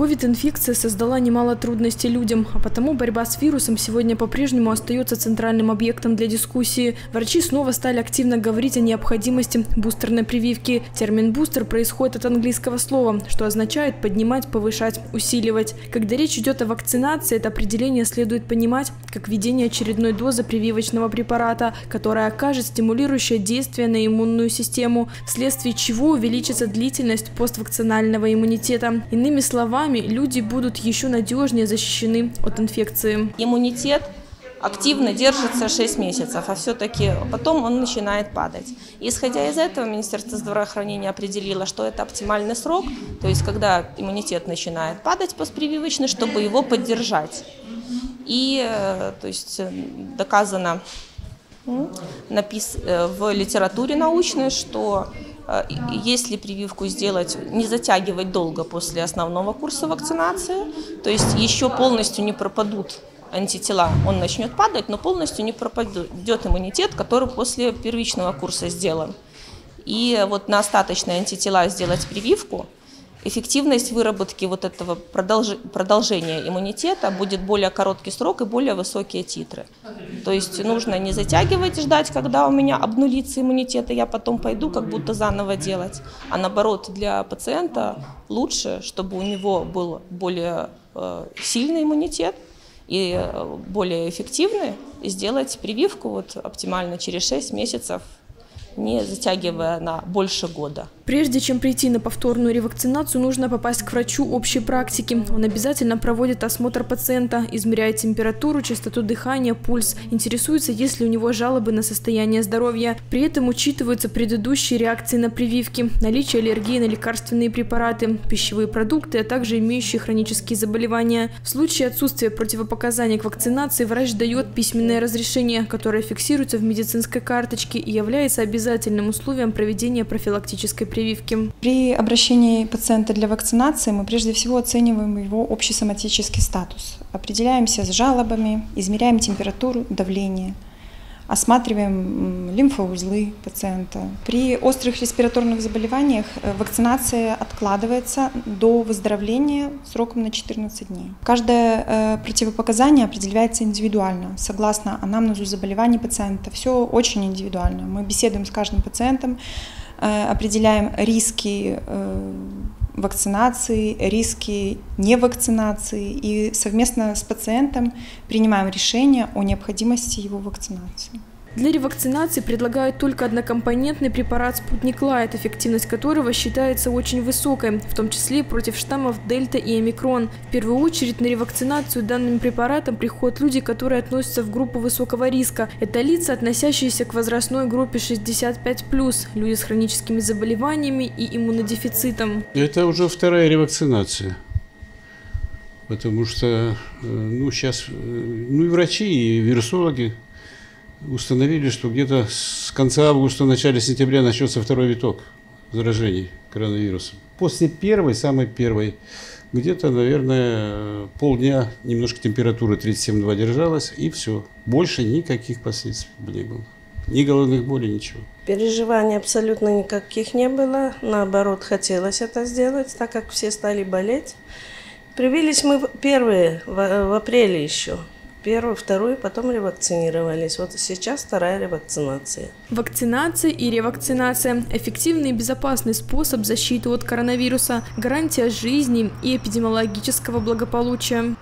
Ковид-инфекция создала немало трудностей людям, а потому борьба с вирусом сегодня по-прежнему остается центральным объектом для дискуссии. Врачи снова стали активно говорить о необходимости бустерной прививки. Термин «бустер» происходит от английского слова, что означает поднимать, повышать, усиливать. Когда речь идет о вакцинации, это определение следует понимать как введение очередной дозы прививочного препарата, которая окажет стимулирующее действие на иммунную систему, вследствие чего увеличится длительность поствакцинального иммунитета. Иными словами, люди будут еще надежнее защищены от инфекции. Иммунитет активно держится 6 месяцев, а все-таки потом он начинает падать. Исходя из этого, Министерство здравоохранения определило, что это оптимальный срок, то есть когда иммунитет начинает падать постпрививочный, чтобы его поддержать. И то есть доказано в литературе научной, что если прививку сделать, не затягивать долго после основного курса вакцинации, то есть еще полностью не пропадут антитела, он начнет падать, но полностью не пропадет иммунитет, который после первичного курса сделан. И вот на остаточные антитела сделать прививку, эффективность выработки вот этого продолжения иммунитета будет более короткий срок и более высокие титры. То есть нужно не затягивать, ждать, когда у меня обнулится иммунитет, и я потом пойду как будто заново делать. А наоборот, для пациента лучше, чтобы у него был более сильный иммунитет и более эффективный, сделать прививку вот оптимально через 6 месяцев, не затягивая на больше года. Прежде чем прийти на повторную ревакцинацию, нужно попасть к врачу общей практики. Он обязательно проводит осмотр пациента, измеряет температуру, частоту дыхания, пульс, интересуется, есть ли у него жалобы на состояние здоровья. При этом учитываются предыдущие реакции на прививки, наличие аллергии на лекарственные препараты, пищевые продукты, а также имеющие хронические заболевания. В случае отсутствия противопоказаний к вакцинации врач дает письменное разрешение, которое фиксируется в медицинской карточке и является обязательным условием проведения профилактической прививки. При обращении пациента для вакцинации мы прежде всего оцениваем его общий соматический статус. Определяемся с жалобами, измеряем температуру, давление, осматриваем лимфоузлы пациента. При острых респираторных заболеваниях вакцинация откладывается до выздоровления сроком на 14 дней. Каждое противопоказание определяется индивидуально, согласно анамнезу заболеваний пациента. Все очень индивидуально. Мы беседуем с каждым пациентом, определяем риски вакцинации, риски невакцинации и совместно с пациентом принимаем решение о необходимости его вакцинации. Для ревакцинации предлагают только однокомпонентный препарат «Спутник Лайт», эффективность которого считается очень высокой, в том числе против штаммов Дельта и Омикрон. В первую очередь на ревакцинацию данным препаратом приходят люди, которые относятся в группу высокого риска. Это лица, относящиеся к возрастной группе 65+, люди с хроническими заболеваниями и иммунодефицитом. Это уже вторая ревакцинация. Потому что сейчас и врачи, и вирусологи установили, что где-то с конца августа, начале сентября начнется второй виток заражений коронавирусом. После самой первой, где-то, наверное, полдня немножко температура 37,2 держалась, и все. Больше никаких последствий не было. Ни головных болей, ничего. Переживаний абсолютно никаких не было. Наоборот, хотелось это сделать, так как все стали болеть. Привились мы первые в апреле еще. Первую, вторую, потом ревакцинировались. Вот сейчас вторая ревакцинация. Вакцинация и ревакцинация – эффективный и безопасный способ защиты от коронавируса, гарантия жизни и эпидемиологического благополучия.